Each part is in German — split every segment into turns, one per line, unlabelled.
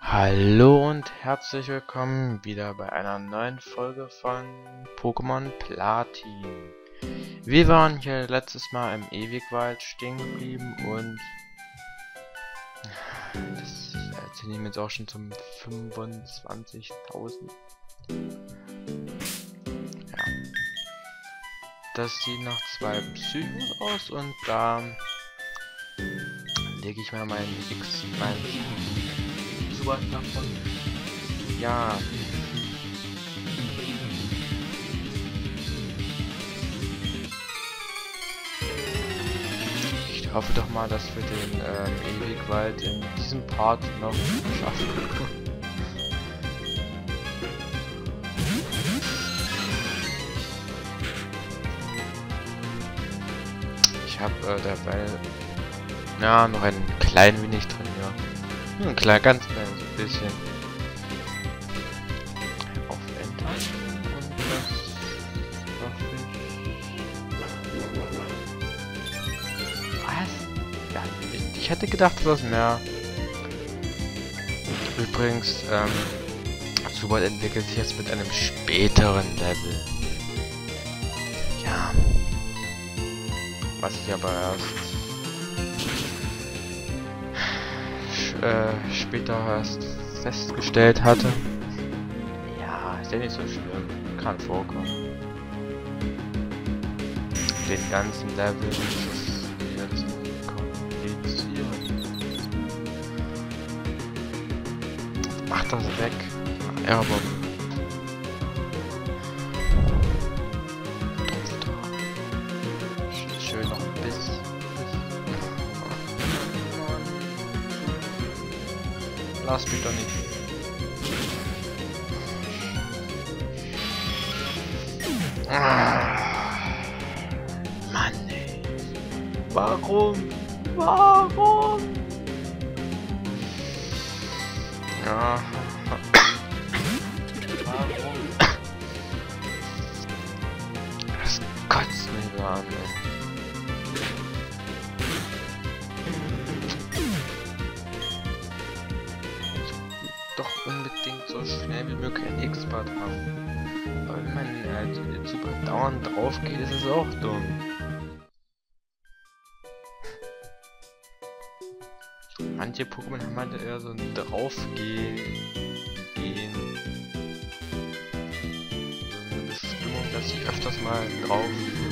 Hallo und herzlich willkommen wieder bei einer neuen Folge von Pokémon Platin. Wir waren hier letztes Mal im Ewigwald stehen geblieben und das erzählen wir jetzt auch schon zum 25.000. Ja. Das sieht nach 2 Psychos aus und da lege ich mal meinen sowas davon. Ja. Ich hoffe doch mal, dass wir den Ewigwald in diesem Part noch schaffen. Ich habe dabei noch ein klein wenig trainiert. Ein ganz kleines bisschen. Auf Enter. Und das hoffe ich. Was? Ja, ich hätte gedacht, was mehr. Übrigens, Zubat entwickelt sich jetzt mit einem späteren Level. Ja. Was ich aber erst später erst festgestellt hatte. Ja, ist ja nicht so schlimm. Kann vorkommen. Den ganzen Level ist es jetzt kompliziert. Mach das weg. Ja, aber schön noch ein bisschen. Lass mich doch nicht. Mann, ey. Warum? Warum? Ja. Warum? Das kotzt mich so an, ey. Doch unbedingt so schnell wie möglich ein Expert haben. Aber wenn man halt super dauernd drauf geht, ist es auch dumm. Manche Pokémon haben halt eher so ein Draufgehen. So eine Bestimmung, dass sie öfters mal drauf gehen.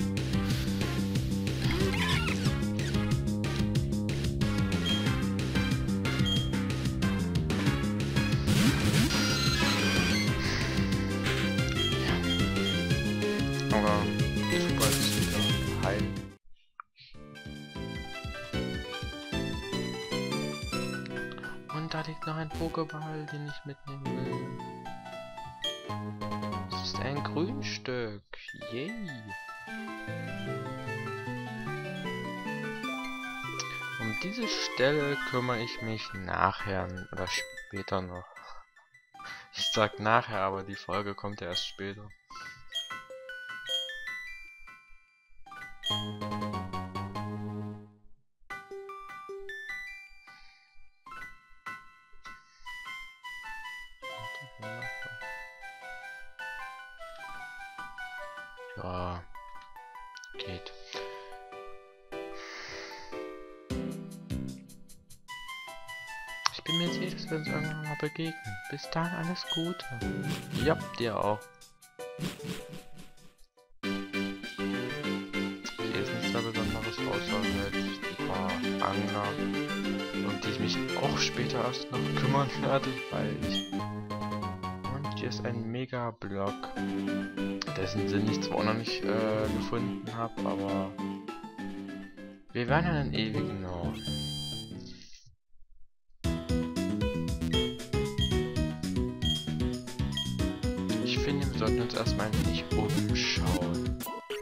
Aber super ist wieder heil. Und da liegt noch ein Pokéball, den ich mitnehmen will. Das ist ein Grünstück. Yay! Um diese Stelle kümmere ich mich nachher oder später noch. Ich sag nachher, aber die Folge kommt ja erst später. Ja, geht. Ich bin mir sicher, dass wir uns irgendwann mal begegnen. Bis dann, alles Gute. Ja, dir auch. Hier ist nichts mehr Besonderes außer halt die paar Angler, um die ich mich auch später erst noch kümmern werde, weil ich... Und hier ist ein Mega-Block, dessen Sinn ich zwar noch nicht gefunden habe, aber wir werden einen ewigen Norden. Ich finde, wir sollten uns erstmal ein wenig umschauen.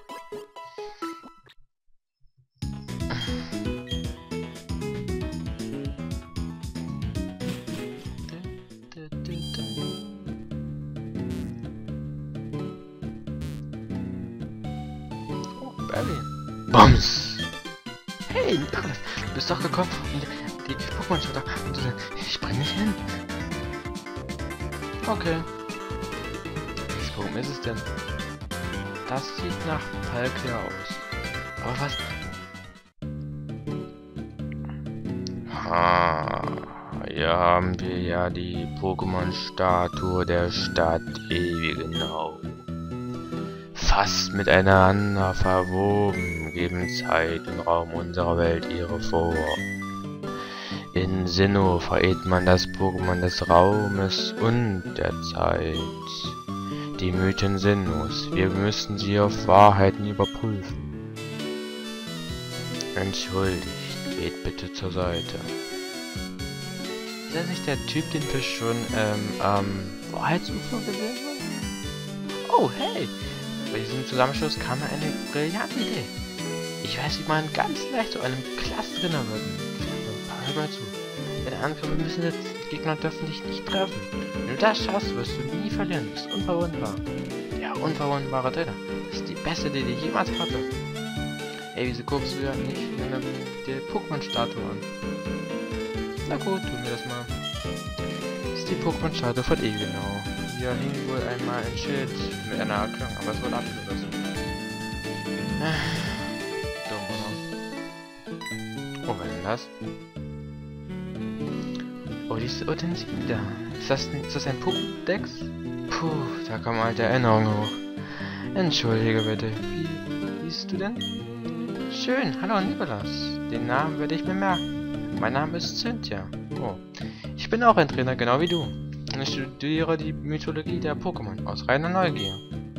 Oh, Belly. Bums! Hey, Nicholas, du bist doch gekommen, um die Pokémon zu da. Ich bring dich hin. Okay. Warum ist es denn? Das sieht nach Palkia aus. Aber was? Hier haben wir ja die Pokémon-Statue der Stadt Ewigenau. Fast miteinander verwoben, geben Zeit und Raum unserer Welt ihre vor. In Sinnoh verehrt man das Pokémon des Raumes und der Zeit. Die Mythen Sinnohs, wir müssen sie auf Wahrheiten überprüfen. Entschuldigt, geht bitte zur Seite. Ist das nicht der Typ, den wir schon am Wahrheitsufer gesehen haben? Oh, hey! Bei diesem Zusammenschluss kam mir eine brillante Idee. Ich weiß, wie man ganz leicht zu einem Klassenrenner wird. Hör mal zu. Wenn er ankommt, wir müssen jetzt Gegner dürfen dich nicht treffen. Wenn du das schaffst, wirst du nie verlieren. Du bist unverwundbar. Der unverwundbare Trainer. Das ist die beste, die ich jemals hatte. Ey, wieso guckst du ja nicht die Pokémon-Statue an? Na gut, tun wir das mal. Das ist die Pokémon-Statue von Ewigenau. Hier hing wohl einmal ein Schild mit einer Erklärung, aber es wurde abgerissen. Dumm, oder? Oh, was ist denn das? Oh, diese Utensilien da. Ist das ein Pokédex? Puh, da kommen alte Erinnerungen hoch. Entschuldige bitte. Wie hießt du denn? Schön, hallo Nikolas. Den Namen werde ich mir merken. Mein Name ist Cynthia. Oh, ich bin auch ein Trainer, genau wie du. Und ich studiere die Mythologie der Pokémon aus reiner Neugier.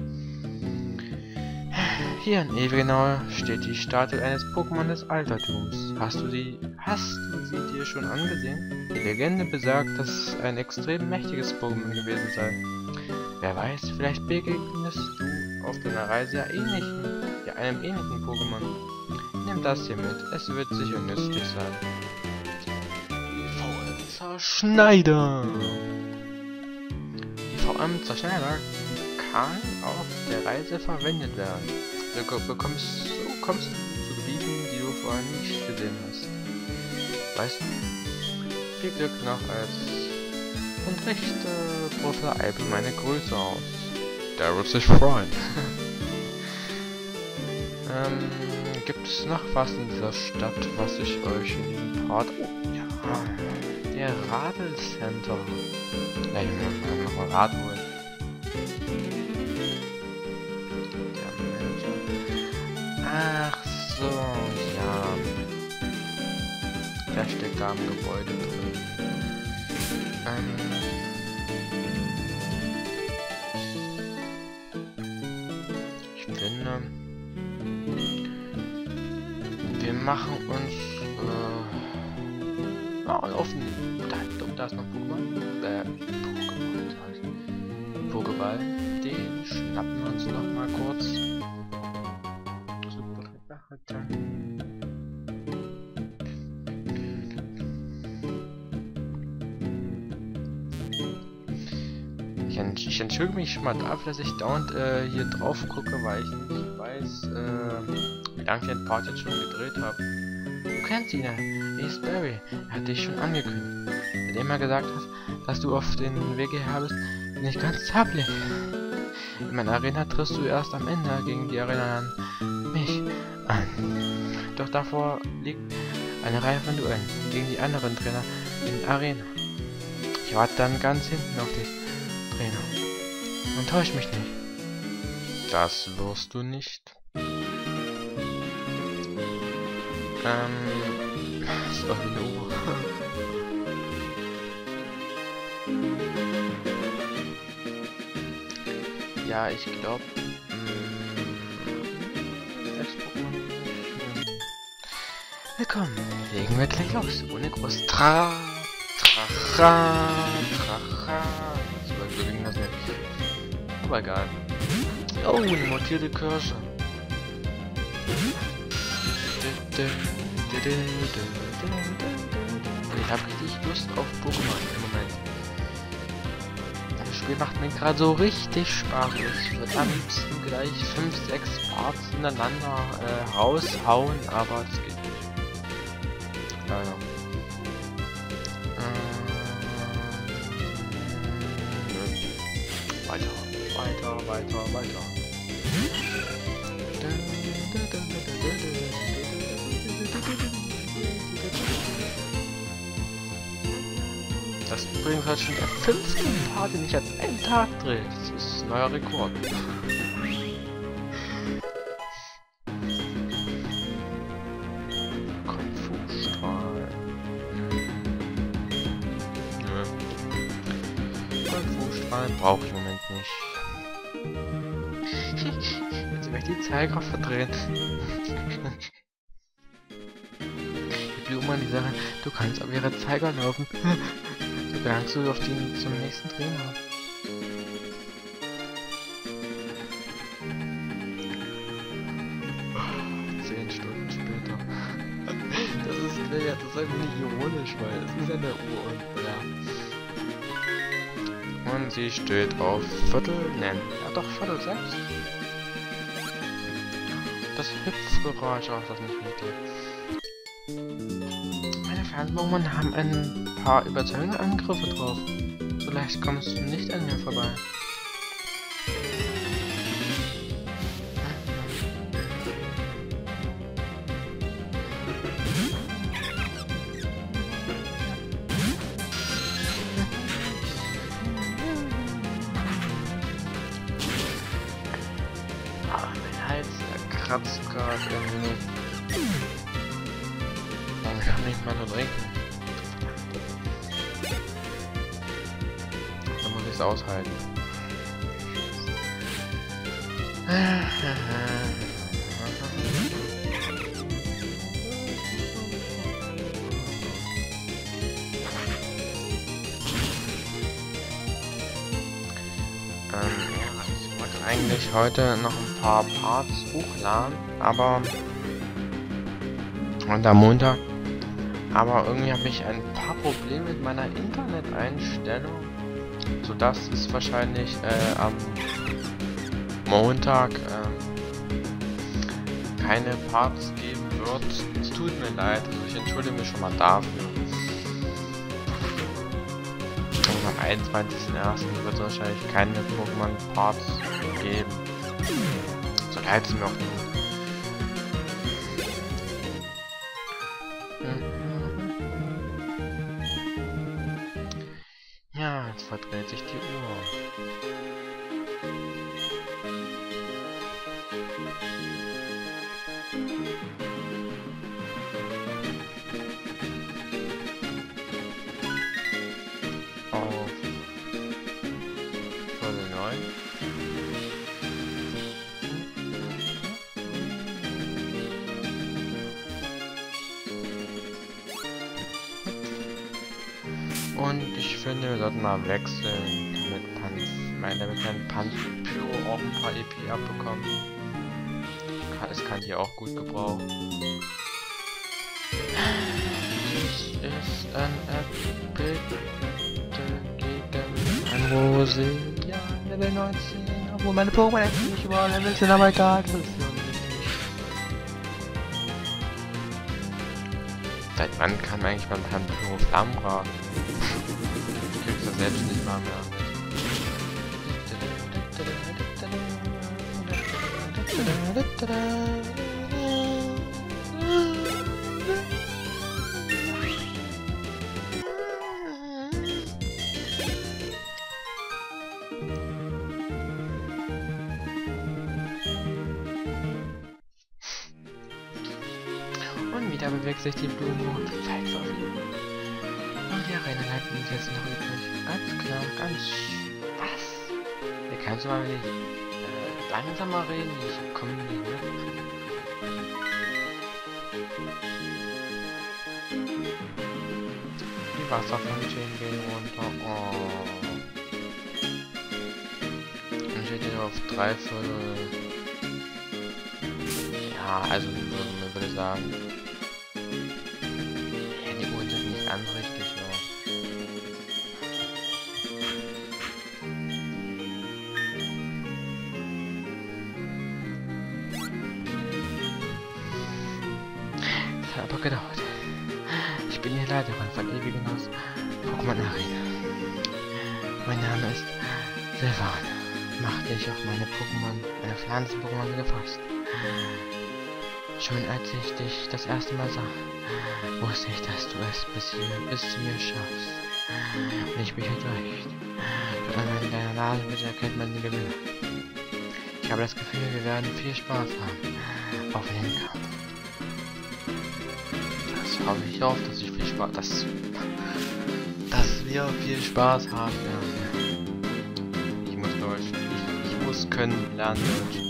Hier in Ewigenau steht die Statue eines Pokémon des Altertums. Hast du sie dir schon angesehen? Die Legende besagt, dass es ein extrem mächtiges Pokémon gewesen sei. Wer weiß, vielleicht begegnest du auf deiner Reise einem ähnlichen Pokémon. Nimm das hier mit, es wird sicher nützlich sein. VM-Zerschneider! Die VM-Zerschneider kann auf der Reise verwendet werden. Du kommst zu Gebieten, die du vorher nicht gesehen hast. Weißt du? Viel Glück noch und richte Professor Eibel meine Grüße aus. Der wird sich freuen. Gibt es noch was in dieser Stadt, was ich euch in diesem Part... Oh, ja. Der Radl-Center. Ja, ich muss noch ein Rad holen. Ach so, ja. Der steckt da im Gebäude drin. Ich finde, wir machen uns da ist noch Pokémon. Pokéball. Den schnappen wir uns noch mal kurz. Ich entschuldige mich mal dafür, dass ich dauernd hier drauf gucke, weil ich nicht weiß, wie lange ich den Part jetzt schon gedreht habe. Du kennst ihn ja, er ist Barry. Er hat dich schon angekündigt. Seitdem er gesagt hat, dass du auf den Weg hierher bist, bin ich ganz zappelig. In meiner Arena triffst du erst am Ende gegen die Arena an mich an. Doch davor liegt eine Reihe von Duellen gegen die anderen Trainer in der Arena. Ich warte dann ganz hinten auf dich, Trainer. Enttäusch mich nicht. Das wirst du nicht. Ist doch wie eine Uhr. Ja, ich glaube. Willkommen. Legen wir gleich los. Ohne groß Tracha. So ging das nicht. Aber egal. Oh, eine montierte Kirsche. Ich habe richtig Lust auf Pokémon im Moment. Das Spiel macht mir gerade so richtig Spaß. Ich würde am liebsten gleich 5, 6 Parts ineinander raushauen, aber das geht nicht. Leider. Weiter, weiter, weiter, weiter. Das ist übrigens halt schon der 5. Part, den ich an einem Tag drehe. Das ist ein neuer Rekord. Konfustrahl. Nö. Konfustrahl brauche ich im Moment nicht. Jetzt werde ich die Zeiger verdrehen. Die Blumen, die sagen, du kannst auf ihre Zeiger laufen. So gelangst du auf die zum nächsten Trainer. Oh, 10 Stunden später. Das ist einfach nicht ironisch, weil es ist an der Uhr und ja. Und sie steht auf Viertel, nein, ja doch, Viertel 6. Das Hüpfgeräusch, auch das nicht richtig. Meine Fernbaumann haben ein paar überzeugende Angriffe drauf. So leicht kommst du nicht an mir vorbei. Mein Hals, der kratzt gerade irgendwie. Ich kann nicht mal nur trinken. Dann muss ich es aushalten. Ja, ich wollte eigentlich heute noch ein paar Parts hochladen, aber und am Montag. Aber irgendwie habe ich ein paar Probleme mit meiner Internet-Einstellung, sodass es wahrscheinlich am Montag keine Parts geben wird. Es tut mir leid, also ich entschuldige mich schon mal dafür. Und am 21.01. wird es wahrscheinlich keine Pokémon-Parts geben. So leid es mir auch nicht. Ja, jetzt verdreht sich die Uhr. Auf Viertel 9. Und ich finde, wir sollten mal wechseln, damit mein Panz-Pyro auch ein paar EP abbekommen. Es kann hier auch gut gebrauchen. Das ist ein Epic gegen ein Roselia Level 19, obwohl meine Pokémon eigentlich nicht überall Level sind, aber egal, das ist ja unwichtig. Seit wann kann man eigentlich beim Pyro Flammenrad? Ich krieg's das selbst nicht mal mehr mit. Und wieder bewegt sich die Blume und die Zeit verfliegt. Und die Arena bleibt uns jetzt noch übrig. Ganz klar, ganz... Was? Hier kannst du mal wenig langsamer reden, ich komme nicht mit. Die Wasserfontänen gehen runter. Oh. Und steht hier auf 3/4. Ja, also man würde sagen. Ja, die Uhren sind nicht ganz richtig, ja. Das hat aber gedauert. Ich bin die Leiterin von Ewigen aus Pokémon Arena. Mein Name ist Silvan. machte ich auf meine Pflanzen-Pokémon gefasst. Schon als ich dich das erste Mal sah, wusste ich, dass du es bis zu mir schaffst. Und ich bin enttäuscht. In deiner Nase bitte erkennt man die Gewinne. Ich habe das Gefühl, wir werden viel Spaß haben. Auf den Kampf. Das habe ich auch, dass ich viel Spaß... Dass wir viel Spaß haben werden. Ich muss Deutsch. Ich muss können lernen Deutsch.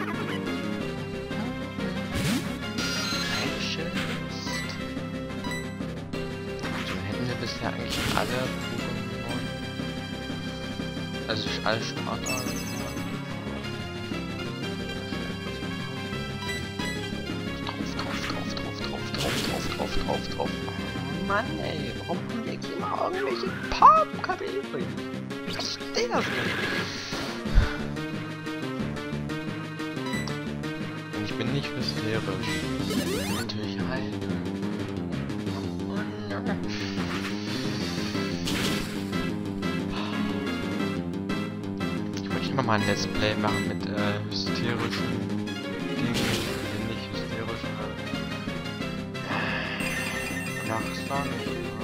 Ja, eigentlich alle Pokémon. Also alle Starter. Drauf. Mann ey, warum haben wir jetzt immer irgendwelche Pop-Kapitel? Ich verstehe das nicht. Und ich bin nicht hysterisch. Natürlich halt. Immer mal ein Let's Play machen mit hysterischen Dingen, nicht hysterischen Nachsagen.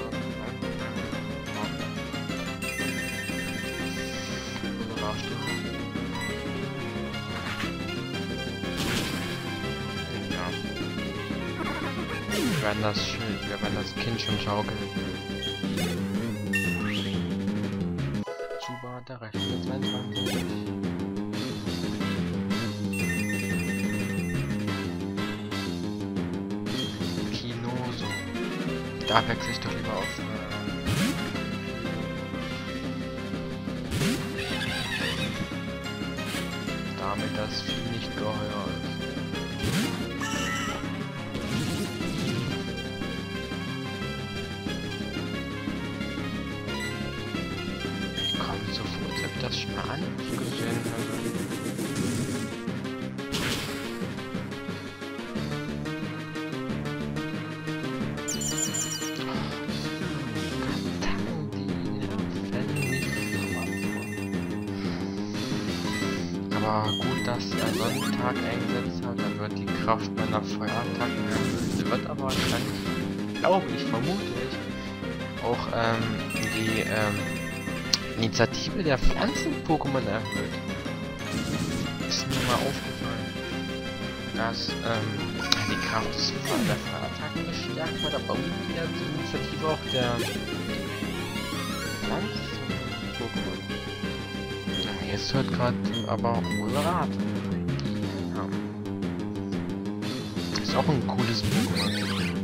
Wir werden das Kind schon schaukeln. Zuba, der rechte 22. Kinoso. Da wechsle ich doch lieber auf. Damit das Vieh nicht geheuer ist. Das schon mal an gesehen aber gut, dass er Sonnentag eingesetzt hat, dann wird die Kraft meiner Feuerattacken erhöht. Sie wird aber wahrscheinlich, glaube ich, vermutlich auch die Initiative der Pflanzen-Pokémon erhöht. Ist mir mal aufgefallen, dass die Kraft des der Feuerattacken gestärkt wird, aber irgendwie die Initiative auch der Pflanzen-Pokémon. Ja, jetzt hört gerade aber Rat. Ja. Ist auch ein cooles Pokémon.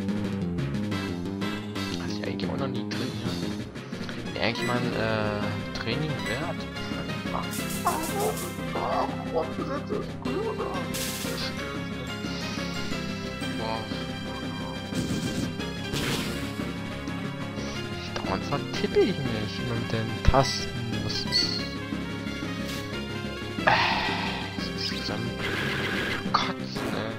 Hast du eigentlich auch noch nie trainiert? Wäre eigentlich mal ein Training wert. Dauernd vertippe ich mich mit den Tasten. Das ist... Das ist so ein Kotzen, ey.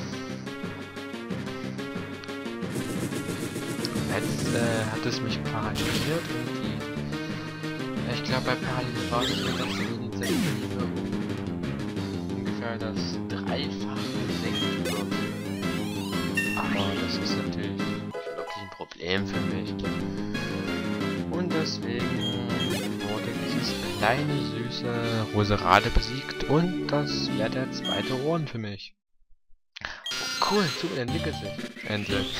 Jetzt hat es mich paralysiert und ich glaube bei Paralyse war es so, dass die Initiative ungefähr das Dreifache gesenkt wird. Aber das ist natürlich wirklich ein Problem für mich. Und deswegen wurde dieses kleine süße Roserade besiegt und das wäre der zweite Ohren für mich. Oh, cool, super, entwickelt sich. Endlich.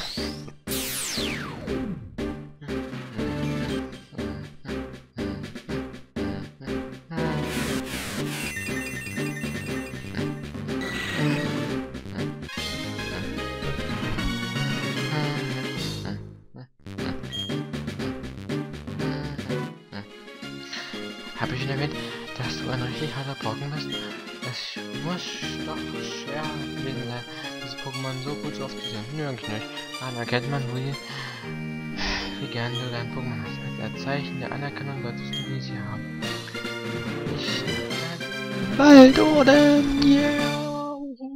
Habe ich schon erwähnt, dass du ein richtig harter Brocken bist? Es muss doch schwer gewesen sein, dieses Pokémon so gut so oft zu sehen. Nö, eigentlich nicht. Daran erkennt man, wie gern du dein Pokémon hast. Als Zeichen der Anerkennung solltest du wie sie haben. Waldoden, yeah!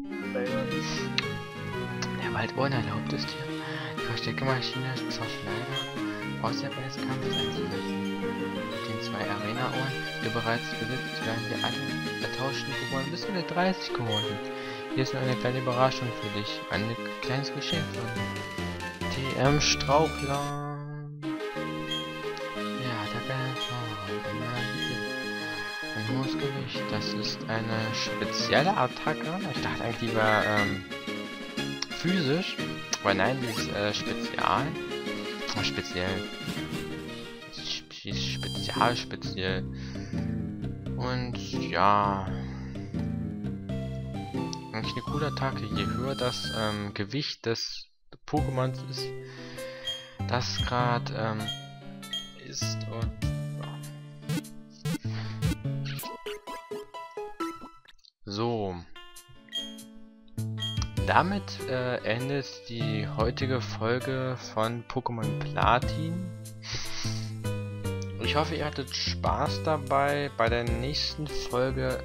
Der Waldoden erlaubt es dir, die Versteckemaschine zur Schleider außerhalb eines Kampfes einzusetzen. Mit den zwei Arena-Ohren ihr bereits besitzt, werden wir alle ertauschten Pokémon bis Level 30 geholt. Hier ist nur eine kleine Überraschung für dich. Ein kleines Geschenk von TM Strauchler. Ja, danke. Ein hohes Gewicht. Das ist eine spezielle Attacke. Ich dachte eigentlich, die war physisch. Aber nein, die ist spezial. Speziell. Und ja. Eigentlich eine coole Attacke. Je höher das Gewicht des Pokémons ist, das gerade ist und ja. So. Damit endet die heutige Folge von Pokémon Platin. Ich hoffe, ihr hattet Spaß dabei. Bei der nächsten Folge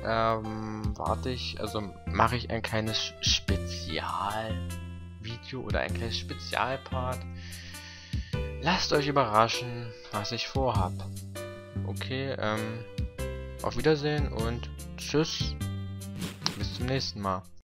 mache ich ein kleines Spezialvideo oder ein kleines Spezialpart. Lasst euch überraschen, was ich vorhab. Okay, auf Wiedersehen und tschüss. Bis zum nächsten Mal.